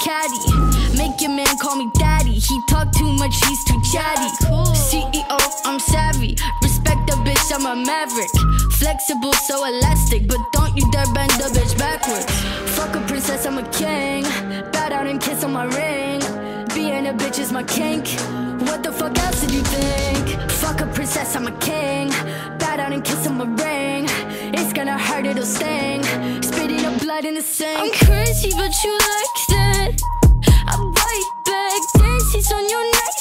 caddy. Make your man call me daddy. He talk too much, he's too chatty. CEO, I'm savvy. Respect the bitch, I'm a maverick. Flexible, so elastic, but don't you dare bend the bitch backwards. Fuck a princess, I'm a king. Bow down and kiss on my ring. Being a bitch is my kink. What the fuck else did you think? Fuck a princess, I'm a king. Bow down and kiss on my ring. It's gonna hurt, it'll sting. Spitting up blood in the sink. I'm crazy, but you like that. I bite back, dances on your neck.